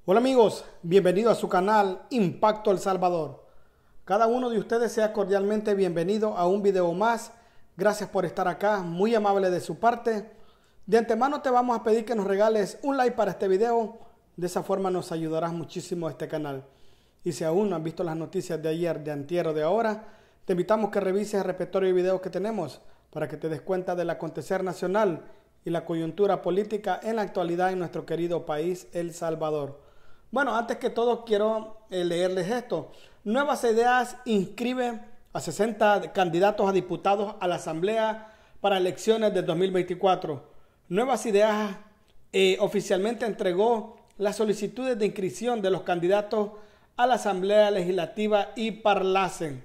Hola amigos, bienvenido a su canal Impacto El Salvador. Cada uno de ustedes sea cordialmente bienvenido a un video más. Gracias por estar acá, muy amable de su parte. De antemano te vamos a pedir que nos regales un like para este video. De esa forma nos ayudarás muchísimo a este canal. Y si aún no has visto las noticias de ayer, de antier o de ahora, te invitamos que revises el repertorio de videos que tenemos para que te des cuenta del acontecer nacional y la coyuntura política en la actualidad en nuestro querido país, El Salvador. Bueno, antes que todo quiero leerles esto. Nuevas Ideas inscribe a 60 candidatos a diputados a la Asamblea para elecciones de 2024. Nuevas Ideas oficialmente entregó las solicitudes de inscripción de los candidatos a la Asamblea Legislativa y Parlacen.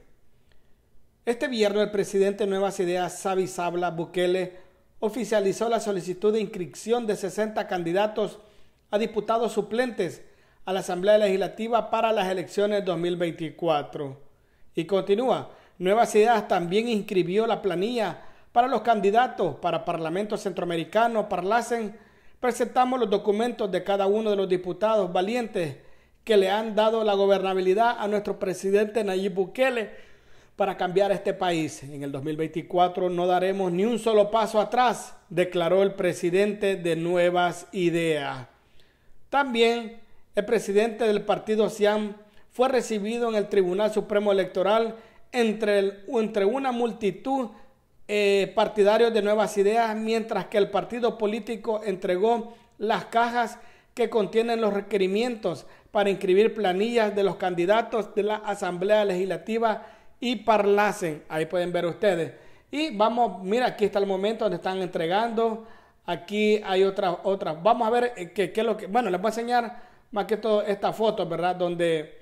Este viernes el presidente de Nuevas Ideas, Xavi Sabla Bukele, oficializó la solicitud de inscripción de 60 candidatos a diputados suplentes a la Asamblea Legislativa para las elecciones 2024. Y continúa, Nuevas Ideas también inscribió la planilla para los candidatos para Parlamento Centroamericano, Parlacen. Presentamos los documentos de cada uno de los diputados valientes que le han dado la gobernabilidad a nuestro presidente Nayib Bukele para cambiar este país. En el 2024 no daremos ni un solo paso atrás, declaró el presidente de Nuevas Ideas. También el presidente del partido CIAN fue recibido en el Tribunal Supremo Electoral entre una multitud partidarios de Nuevas Ideas, mientras que el partido político entregó las cajas que contienen los requerimientos para inscribir planillas de los candidatos de la Asamblea Legislativa y Parlacen. Ahí pueden ver ustedes. Y vamos, mira, aquí está el momento donde están entregando. Aquí hay otra. Vamos a ver qué es lo que... Bueno, les voy a enseñar más que todo esta foto, ¿verdad? Donde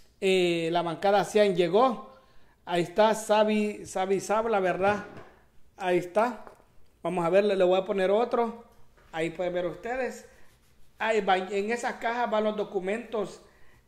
la bancada CIAN llegó. Ahí está Xavi Sabla, ¿verdad? Ahí está. Vamos a ver, le voy a poner otro. Ahí pueden ver ustedes. Ahí va, en esas cajas van los documentos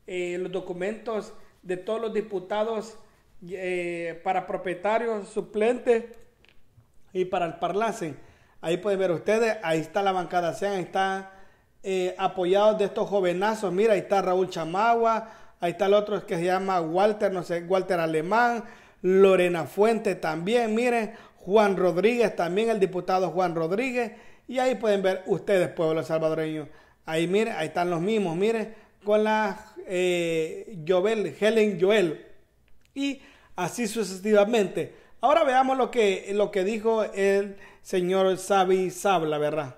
de todos los diputados para propietarios, suplentes y para el Parlacen. Ahí pueden ver ustedes. Ahí está la bancada CIAN. Ahí está apoyados de estos jovenazos. Mira, ahí está Raúl Chamagua. Ahí está el otro que se llama Walter, no sé, Walter Alemán. Lorena Fuentes también. Miren, Juan Rodríguez también, el diputado Juan Rodríguez. Y ahí pueden ver ustedes, pueblo salvadoreño. Ahí miren, ahí están los mismos, miren, con la Helen Joel. Y así sucesivamente. Ahora veamos lo que dijo el señor Xavi Sabla, ¿verdad?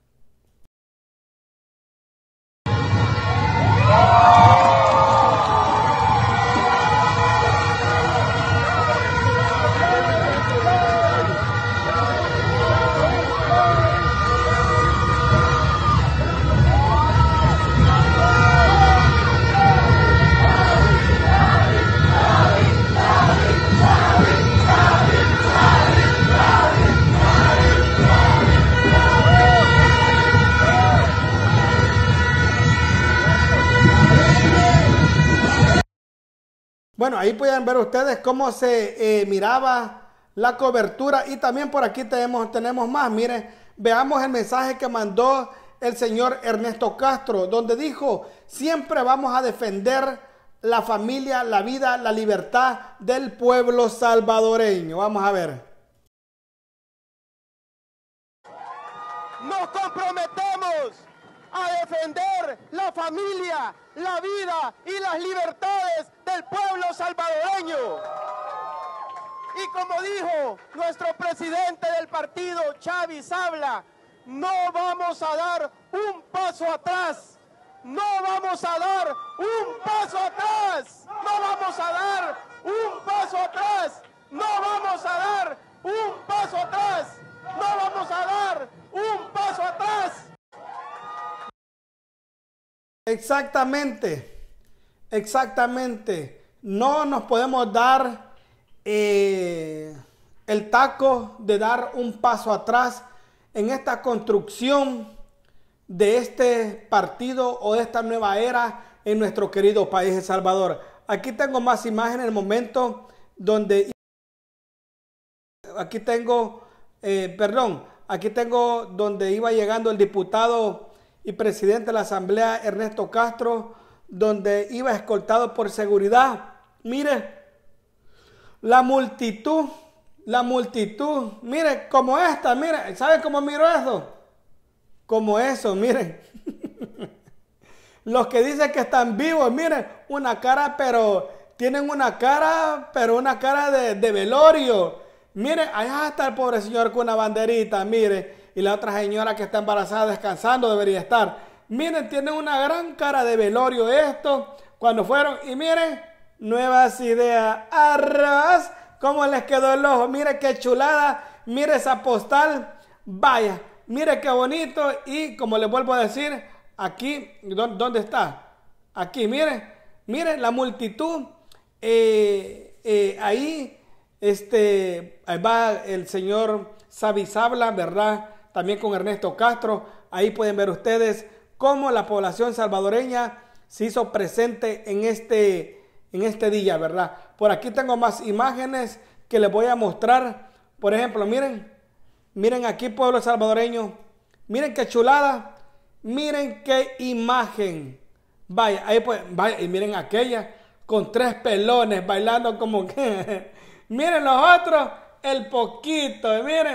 Bueno, ahí pueden ver ustedes cómo se miraba la cobertura y también por aquí tenemos más. Miren, veamos el mensaje que mandó el señor Ernesto Castro, donde dijo: siempre vamos a defender la familia, la vida, la libertad del pueblo salvadoreño. Vamos a ver. Nos comprometemos a defender la familia, la vida y las libertades del pueblo salvadoreño. Y como dijo nuestro presidente del partido, Xavi Sabla, no vamos a dar un paso atrás. No vamos a dar un paso atrás. No vamos a dar un paso atrás. No vamos a dar un paso atrás. No vamos a dar un paso atrás. Exactamente. No nos podemos dar el taco de dar un paso atrás en esta construcción de este partido o de esta nueva era en nuestro querido país El Salvador. Aquí tengo más imágenes en el momento donde... Aquí tengo donde iba llegando el diputado y presidente de la Asamblea, Ernesto Castro, donde iba escoltado por seguridad. Mire, la multitud, mire, como esta, mire, ¿saben cómo miro eso? Como eso, miren. Los que dicen que están vivos, miren, una cara, pero tienen una cara, de velorio. Miren, allá está el pobre señor con una banderita, mire, y la otra señora que está embarazada descansando debería estar. Miren, tienen una gran cara de velorio esto, cuando fueron, y miren, Nuevas Ideas, arroz, cómo les quedó el ojo, mire qué chulada, mire esa postal, vaya, mire qué bonito, y como les vuelvo a decir, aquí, ¿dónde está? Aquí, miren la multitud, ahí va el señor Xavi Sabla, ¿verdad? También con Ernesto Castro, ahí pueden ver ustedes cómo la población salvadoreña se hizo presente en este día, ¿verdad? Por aquí tengo más imágenes que les voy a mostrar. Por ejemplo, miren aquí, pueblo salvadoreño, miren qué chulada, miren qué imagen. Vaya, ahí pues, vaya, y miren aquella con 3 pelones bailando como que. Miren los otros, el poquito,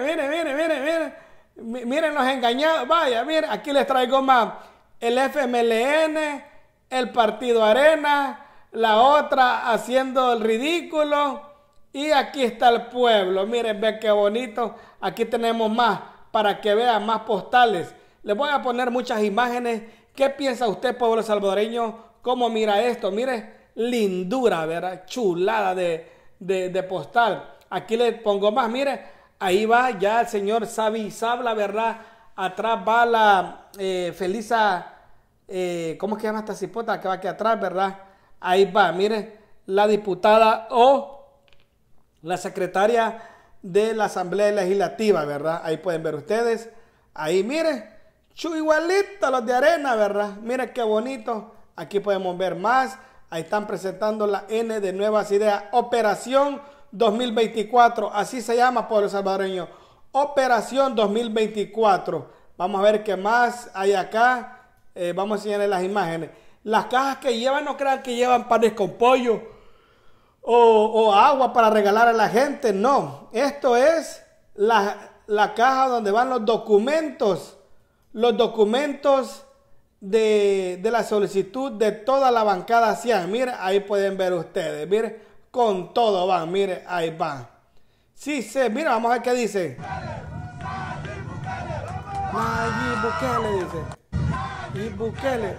miren los engañados. Vaya, miren, aquí les traigo más. El FMLN, el Partido Arena, la otra haciendo el ridículo. Y aquí está el pueblo. Miren, ve qué bonito. Aquí tenemos más para que vean más postales. Les voy a poner muchas imágenes. ¿Qué piensa usted, pueblo salvadoreño? ¿Cómo mira esto? Mire, lindura, ¿verdad? Chulada de postal. Aquí le pongo más. Mire, ahí va ya el señor Xavi Sabla, ¿verdad? Atrás va la Felisa, ¿cómo es que llama esta cipota que va aquí atrás, verdad? Ahí va, mire, la diputada o la secretaria de la Asamblea Legislativa, ¿verdad? Ahí pueden ver ustedes. Ahí, mire, igualito los de Arena, ¿verdad? Mire qué bonito. Aquí podemos ver más. Ahí están presentando la N de Nuevas Ideas. Operación 2024. Así se llama, pueblo salvadoreño. Operación 2024. Vamos a ver qué más hay acá. Vamos a enseñarles las imágenes. Las cajas que llevan, no crean que llevan panes con pollo o agua para regalar a la gente. No, esto es la caja donde van los documentos. Los documentos de la solicitud de toda la bancada CIAN. Mire, ahí pueden ver ustedes. Mire, con todo van. Mire, ahí van. Sí, mira, vamos a ver qué dice. Nayib Bukele dice. Y Bukele.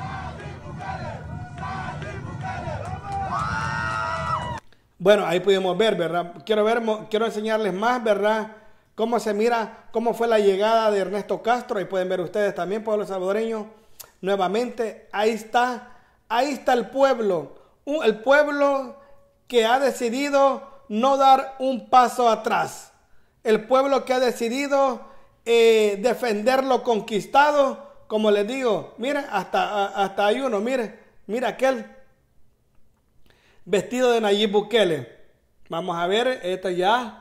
Bueno, ahí pudimos ver, ¿verdad? Quiero enseñarles más, ¿verdad? Cómo se mira, cómo fue la llegada de Ernesto Castro. Ahí pueden ver ustedes también, pueblo salvadoreño. Nuevamente, ahí está el pueblo. El pueblo que ha decidido no dar un paso atrás. El pueblo que ha decidido defender lo conquistado. Como les digo, miren, hasta hay uno, mira aquel vestido de Nayib Bukele. Vamos a ver, esto ya.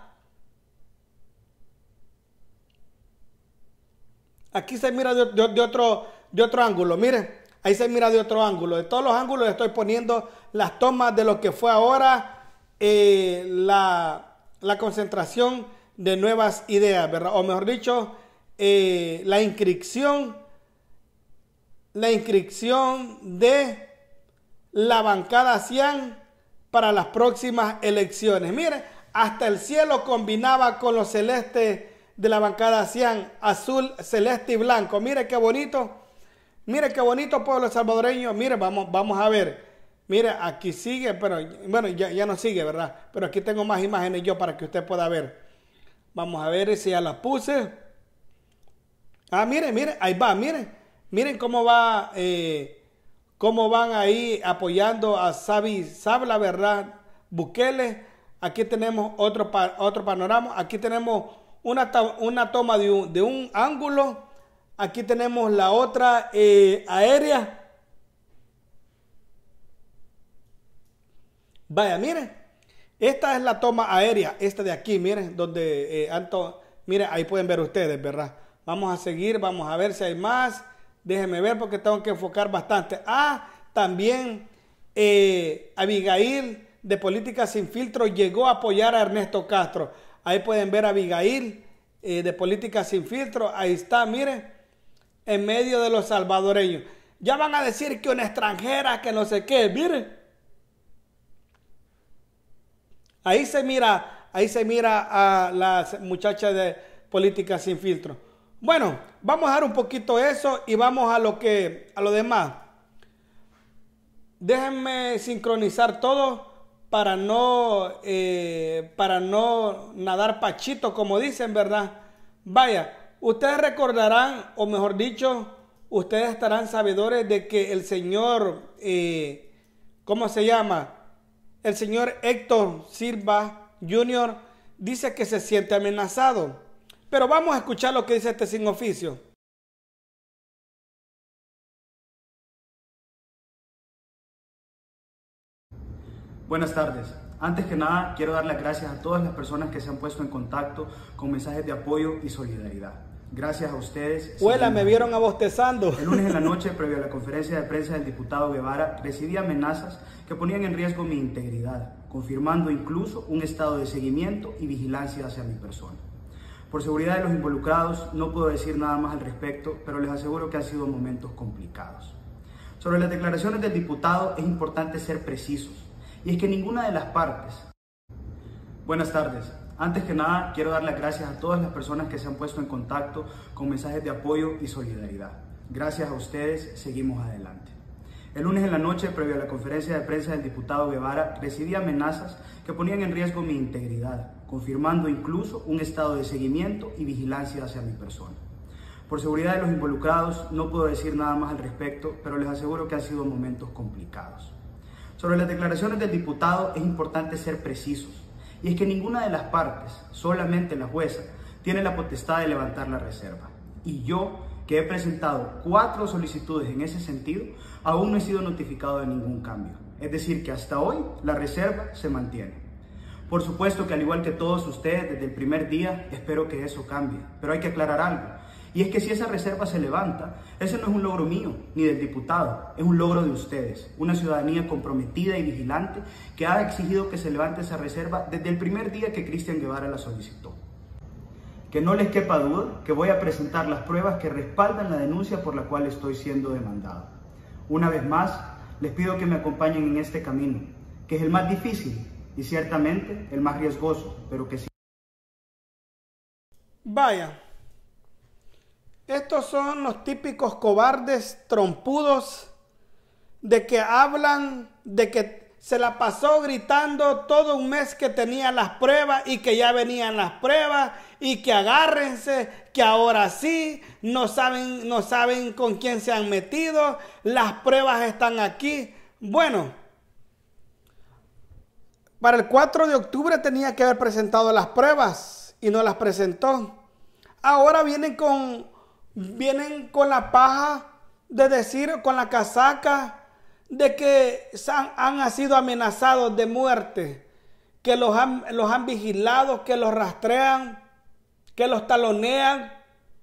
Aquí se mira de otro ángulo, miren. Ahí se mira de otro ángulo. De todos los ángulos estoy poniendo las tomas de lo que fue ahora la concentración de Nuevas Ideas, ¿verdad? O mejor dicho, la inscripción de la bancada CIAN para las próximas elecciones. Miren, hasta el cielo combinaba con lo celeste de la bancada CIAN, azul, celeste y blanco. Mire qué bonito. Mire qué bonito, pueblo salvadoreño. Mire, vamos a ver. Mire, aquí sigue, pero bueno, ya no sigue, ¿verdad? Pero aquí tengo más imágenes yo para que usted pueda ver. Vamos a ver si ya las puse. Ah, mire, ahí va, miren cómo va, cómo van ahí apoyando a Xavi Sabla, ¿verdad? Bukele. Aquí tenemos otro panorama. Aquí tenemos una toma de un ángulo. Aquí tenemos la otra aérea. Vaya, miren. Esta es la toma aérea. Esta de aquí, miren, donde miren, ahí pueden ver ustedes, ¿verdad? Vamos a seguir, vamos a ver si hay más. Déjenme ver porque tengo que enfocar bastante. También Abigail de Política Sin Filtro llegó a apoyar a Ernesto Castro. Ahí pueden ver a Abigail de Política Sin Filtro. Ahí está, miren, en medio de los salvadoreños. Ya van a decir que una extranjera, que no sé qué, miren. Ahí se mira a las muchachas de Política Sin Filtro. Bueno, vamos a dar un poquito eso y vamos a lo demás. Déjenme sincronizar todo para no nadar pachito, como dicen, ¿verdad? Vaya, ustedes recordarán, o mejor dicho, ustedes estarán sabedores de que el señor, ¿cómo se llama? El señor Héctor Silva Jr. dice que se siente amenazado. Pero vamos a escuchar lo que dice este sin oficio. Buenas tardes. Antes que nada, quiero dar las gracias a todas las personas que se han puesto en contacto con mensajes de apoyo y solidaridad. Gracias a ustedes. Huela, me vieron abostezando. El lunes en la noche, previo a la conferencia de prensa del diputado Guevara, recibí amenazas que ponían en riesgo mi integridad, confirmando incluso un estado de seguimiento y vigilancia hacia mi persona. Por seguridad de los involucrados, no puedo decir nada más al respecto, pero les aseguro que han sido momentos complicados. Sobre las declaraciones del diputado, es importante ser precisos, y es que ninguna de las partes... Buenas tardes. Antes que nada, quiero dar las gracias a todas las personas que se han puesto en contacto con mensajes de apoyo y solidaridad. Gracias a ustedes, seguimos adelante. El lunes en la noche, previo a la conferencia de prensa del diputado Guevara, recibí amenazas que ponían en riesgo mi integridad, confirmando incluso un estado de seguimiento y vigilancia hacia mi persona. Por seguridad de los involucrados, no puedo decir nada más al respecto, pero les aseguro que han sido momentos complicados. Sobre las declaraciones del diputado, es importante ser precisos, y es que ninguna de las partes, solamente la jueza, tiene la potestad de levantar la reserva. Y yo, que he presentado 4 solicitudes en ese sentido, aún no he sido notificado de ningún cambio. Es decir, que hasta hoy la reserva se mantiene. Por supuesto que al igual que todos ustedes, desde el primer día, espero que eso cambie. Pero hay que aclarar algo. Y es que si esa reserva se levanta, ese no es un logro mío, ni del diputado, es un logro de ustedes, una ciudadanía comprometida y vigilante que ha exigido que se levante esa reserva desde el primer día que Cristian Guevara la solicitó. Que no les quepa duda que voy a presentar las pruebas que respaldan la denuncia por la cual estoy siendo demandado. Una vez más, les pido que me acompañen en este camino, que es el más difícil y ciertamente el más riesgoso, pero que sí. Vaya. Estos son los típicos cobardes trompudos de que hablan de que se la pasó gritando todo un mes que tenía las pruebas y que ya venían las pruebas y que agárrense, que ahora sí, no saben con quién se han metido, las pruebas están aquí. Bueno, para el 4 de octubre tenía que haber presentado las pruebas y no las presentó. Ahora vienen con la paja de decir, con la casaca, de que han sido amenazados de muerte, que los han vigilado, que los rastrean, que los talonean.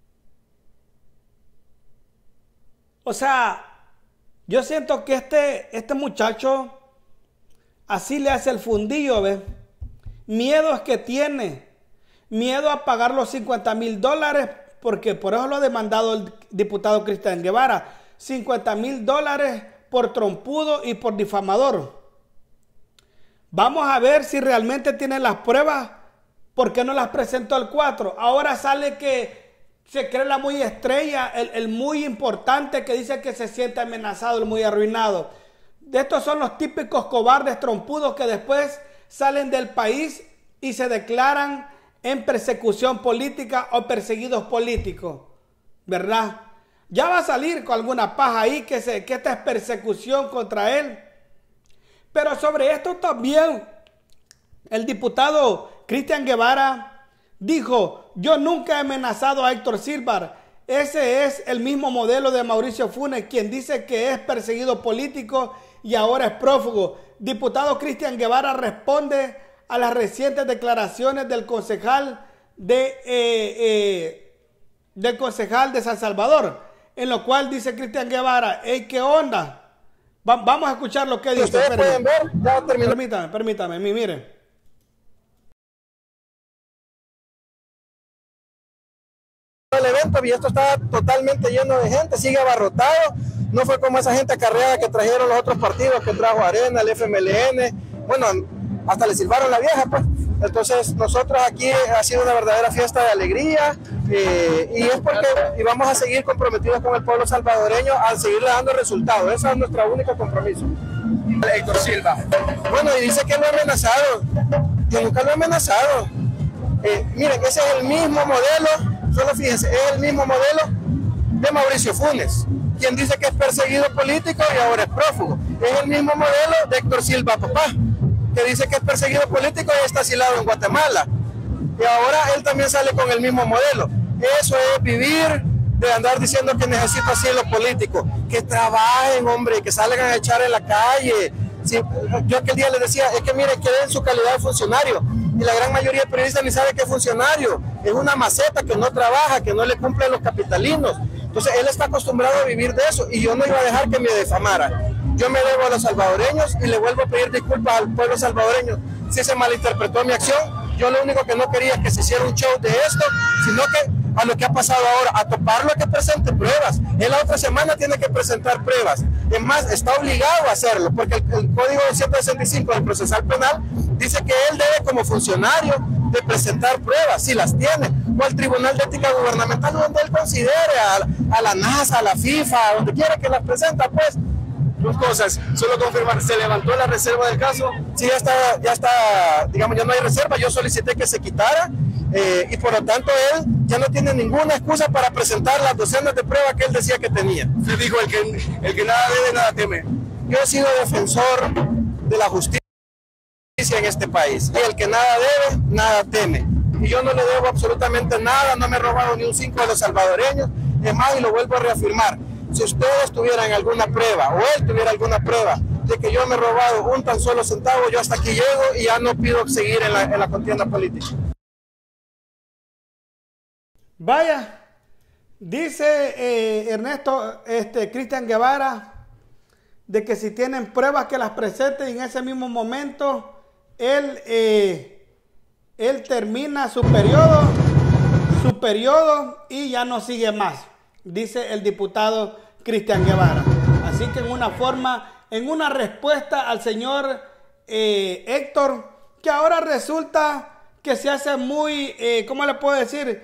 O sea, yo siento que este muchacho así le hace el fundillo, ¿ves? Miedo es que tiene, miedo a pagar los $50,000, porque por eso lo ha demandado el diputado Cristian Guevara, $50,000 por trompudo y por difamador. Vamos a ver si realmente tiene las pruebas. ¿Por qué no las presentó el 4? Ahora sale que se cree la muy estrella, el muy importante, que dice que se siente amenazado, el muy arruinado. Estos son los típicos cobardes trompudos que después salen del país y se declaran en persecución política o perseguidos políticos, ¿verdad? Ya va a salir con alguna paja ahí que esta es persecución contra él. Pero sobre esto también el diputado Cristian Guevara dijo: yo nunca he amenazado a Héctor Silva. Ese es el mismo modelo de Mauricio Funes, quien dice que es perseguido político y ahora es prófugo. Diputado Cristian Guevara responde a las recientes declaraciones del concejal de San Salvador. en lo cual dice Cristian Guevara, hey, ¿qué onda? Vamos a escuchar lo que dice. Ustedes pueden ver, ya terminó. Permítame, miren. El evento y esto está totalmente lleno de gente, sigue abarrotado, no fue como esa gente acarreada que trajeron los otros partidos, que trajo Arena, el FMLN, bueno, hasta le silbaron la vieja, pues. Entonces nosotros aquí ha sido una verdadera fiesta de alegría y es porque y vamos a seguir comprometidos con el pueblo salvadoreño al seguirle dando resultados, ese es nuestro único compromiso. Héctor Silva. Bueno, y dice que lo ha amenazado, yo nunca lo he amenazado. Miren, ese es el mismo modelo, solo fíjense, es el mismo modelo de Mauricio Funes, quien dice que es perseguido político y ahora es prófugo. Es el mismo modelo de Héctor Silva, papá, que dice que es perseguido político y está asilado en Guatemala. Y ahora él también sale con el mismo modelo. Eso es vivir de andar diciendo que necesita asilo político. Que trabajen, hombre, que salgan a echar en la calle. Sí, yo aquel día les decía, es que mire, que en su calidad de funcionario. Y la gran mayoría de periodistas ni sabe que es funcionario. Es una maceta que no trabaja, que no le cumple a los capitalinos. Entonces él está acostumbrado a vivir de eso y yo no iba a dejar que me difamara. Yo me debo a los salvadoreños y le vuelvo a pedir disculpas al pueblo salvadoreño si se malinterpretó mi acción. Yo lo único que no quería es que se hiciera un show de esto, sino que a lo que ha pasado ahora, a toparlo, a que presente pruebas. Él la otra semana tiene que presentar pruebas. Es más, está obligado a hacerlo, porque el Código 165 del Procesal Penal dice que él debe como funcionario de presentar pruebas, si las tiene, o al Tribunal de Ética Gubernamental, donde él considere, a la NASA, a la FIFA, donde quiera que las presenta, pues. Dos cosas, solo confirmar, ¿se levantó la reserva del caso? Sí, ya está, digamos, ya no hay reserva, yo solicité que se quitara y por lo tanto él ya no tiene ninguna excusa para presentar las docenas de pruebas que él decía que tenía. Se dijo, el que nada debe, nada teme. Yo he sido defensor de la justicia en este país y el que nada debe, nada teme. Y yo no le debo absolutamente nada, no me he robado ni un 5 de los salvadoreños, es más, y lo vuelvo a reafirmar. Si ustedes tuvieran alguna prueba, o él tuviera alguna prueba, de que yo me he robado un tan solo centavo, yo hasta aquí llego y ya no pido seguir en la contienda política. Vaya, dice Ernesto, Cristian Guevara, de que si tienen pruebas que las presenten y en ese mismo momento, él termina su periodo y ya no sigue más, dice el diputado Cristian Guevara. Así que en una respuesta al señor Héctor, que ahora resulta que se hace muy, ¿cómo le puedo decir?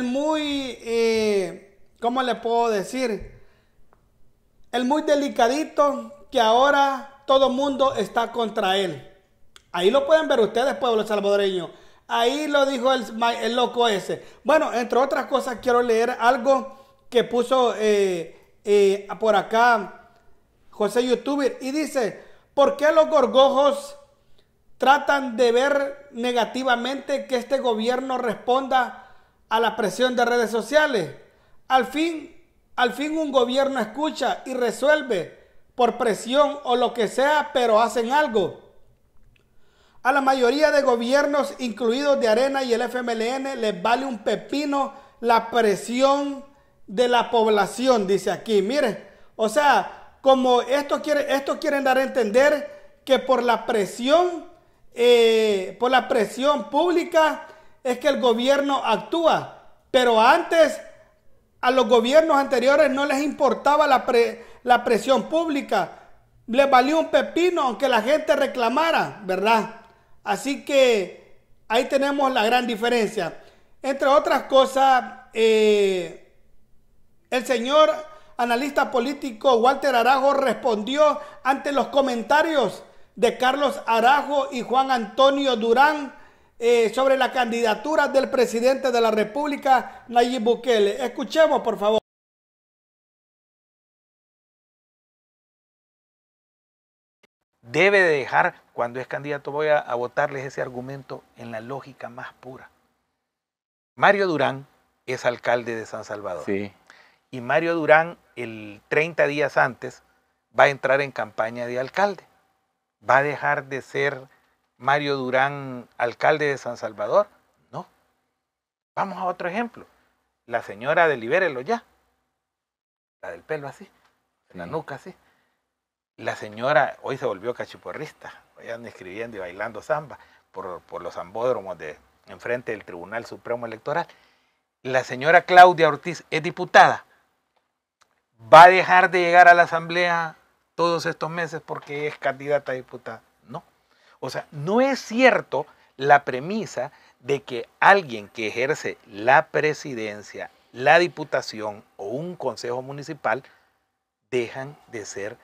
¿Cómo le puedo decir? El muy delicadito, que ahora todo mundo está contra él. Ahí lo pueden ver ustedes, pueblo salvadoreño. Ahí lo dijo el loco ese. Bueno, entre otras cosas, quiero leer algo que puso por acá José YouTuber. Y dice, ¿por qué los gorgojos tratan de ver negativamente que este gobierno responda a la presión de redes sociales? Al fin un gobierno escucha y resuelve por presión o lo que sea, pero hacen algo. A la mayoría de gobiernos, incluidos de Arena y el FMLN, les vale un pepino la presión de la población, dice aquí. Mire, o sea, como esto quieren dar a entender que por la presión pública es que el gobierno actúa. Pero antes, a los gobiernos anteriores no les importaba la presión pública. Les valió un pepino aunque la gente reclamara, ¿verdad? Así que ahí tenemos la gran diferencia. Entre otras cosas, el señor analista político Walter Arajo respondió ante los comentarios de Carlos Arajo y Juan Antonio Durán sobre la candidatura del presidente de la República, Nayib Bukele. Escuchemos, por favor. Debe de dejar, cuando es candidato, voy a votarles ese argumento en la lógica más pura. Mario Durán es alcalde de San Salvador. Sí. Y Mario Durán, 30 días antes, va a entrar en campaña de alcalde. ¿Va a dejar de ser Mario Durán alcalde de San Salvador? No. Vamos a otro ejemplo. La señora de Libérelo Ya. la del pelo así, en la nuca así. La señora hoy se volvió cachiporrista, vayan escribiendo y bailando samba por los zambódromos de enfrente del Tribunal Supremo Electoral. La señora Claudia Ortiz es diputada. ¿Va a dejar de llegar a la asamblea todos estos meses porque es candidata a diputada? No. O sea, no es cierto la premisa de que alguien que ejerce la presidencia, la diputación o un consejo municipal dejan de ser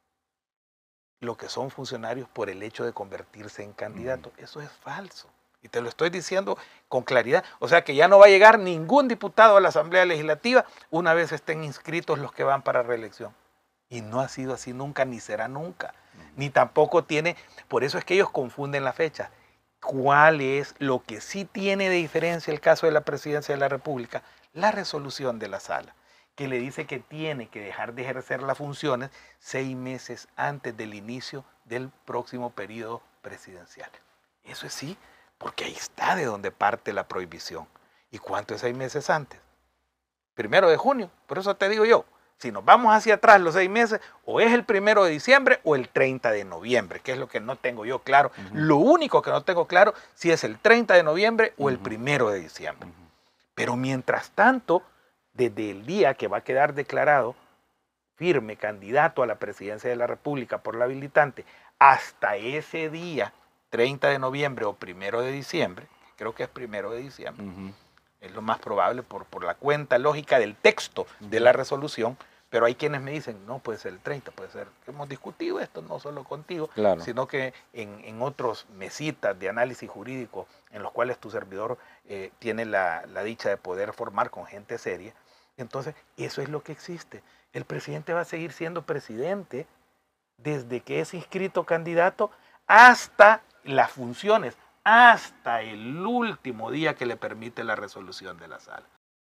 lo que son funcionarios por el hecho de convertirse en candidato. Eso es falso. Y te lo estoy diciendo con claridad. O sea que ya no va a llegar ningún diputado a la Asamblea Legislativa una vez estén inscritos los que van para reelección. Y no ha sido así nunca, ni será nunca. Ni tampoco tiene, por eso es que ellos confunden la fecha. ¿Cuál es lo que sí tiene de diferencia el caso de la Presidencia de la República? La resolución de la Sala, que le dice que tiene que dejar de ejercer las funciones 6 meses antes del inicio del próximo periodo presidencial. Eso es sí, porque ahí está de donde parte la prohibición. ¿Y cuánto es 6 meses antes? 1 de junio, por eso te digo yo, si nos vamos hacia atrás los 6 meses, o es el 1 de diciembre o el 30 de noviembre, que es lo que no tengo yo claro. Lo único que no tengo claro si es el 30 de noviembre o el 1 de diciembre. Pero mientras tanto, desde el día que va a quedar declarado firme candidato a la presidencia de la República por la habilitante, hasta ese día, 30 de noviembre o 1 de diciembre, creo que es 1 de diciembre, es lo más probable por la cuenta lógica del texto de la resolución, pero hay quienes me dicen, no, puede ser el 30, puede ser, hemos discutido esto no solo contigo, sino que en otros mesitas de análisis jurídico en los cuales tu servidor tiene la dicha de poder formar con gente seria. Entonces, eso es lo que existe. El presidente va a seguir siendo presidente desde que es inscrito candidato hasta las funciones, hasta el último día que le permite la resolución de la Sala.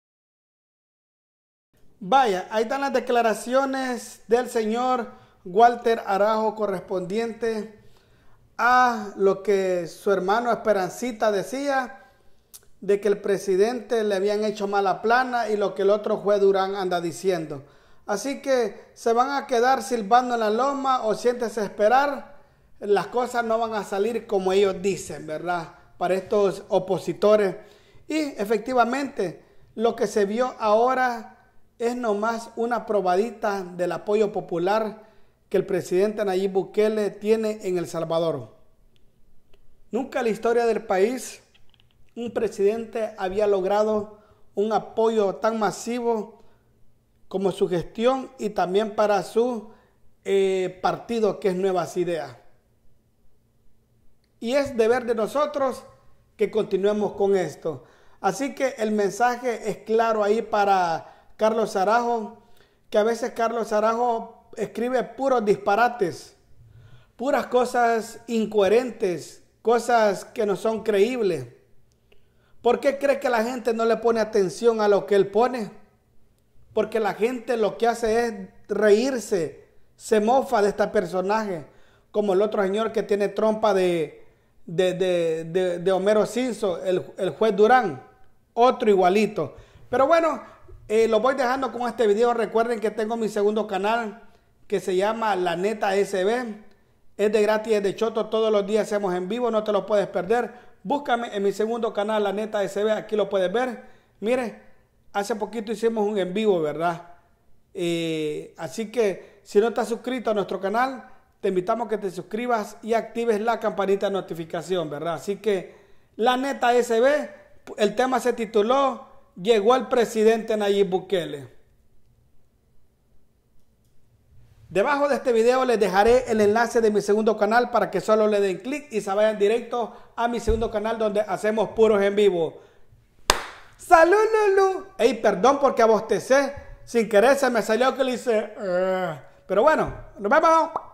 Vaya, ahí están las declaraciones del señor Walter Arajo correspondiente a lo que su hermano Esperancita decía de que el presidente le habían hecho mala plana y lo que el otro juez Durán anda diciendo. Así que se van a quedar silbando en la loma o siéntese a esperar. Las cosas no van a salir como ellos dicen, ¿verdad? Para estos opositores. Y efectivamente, lo que se vio ahora es nomás una probadita del apoyo popular que el presidente Nayib Bukele tiene en El Salvador. Nunca en la historia del país un presidente había logrado un apoyo tan masivo como su gestión y también para su partido, que es Nuevas Ideas. Y es deber de nosotros que continuemos con esto. Así que el mensaje es claro ahí para Carlos Arajo, que a veces Carlos Arajo escribe puros disparates, puras cosas incoherentes, cosas que no son creíbles. ¿Por qué cree que la gente no le pone atención a lo que él pone? Porque la gente lo que hace es reírse, se mofa de este personaje, como el otro señor que tiene trompa de Homero Simpson, el juez Durán, otro igualito. Pero bueno, lo voy dejando con este video. Recuerden que tengo mi segundo canal que se llama La Neta SB. Es de gratis, es de choto. Todos los días hacemos en vivo, no te lo puedes perder. Búscame en mi segundo canal, La Neta SB. Aquí lo puedes ver. Mire, hace poquito hicimos un en vivo, ¿verdad? Así que si no estás suscrito a nuestro canal, te invitamos a que te suscribas y actives la campanita de notificación, ¿verdad? Así que La Neta SB, el tema se tituló Llegó el presidente Nayib Bukele. Debajo de este video les dejaré el enlace de mi segundo canal para que solo le den clic y se vayan directo a mi segundo canal donde hacemos puros en vivo. ¡Salud, Lulu! Ey, perdón porque abostecé. Sin querer se me salió que le hice... Pero bueno, nos vemos.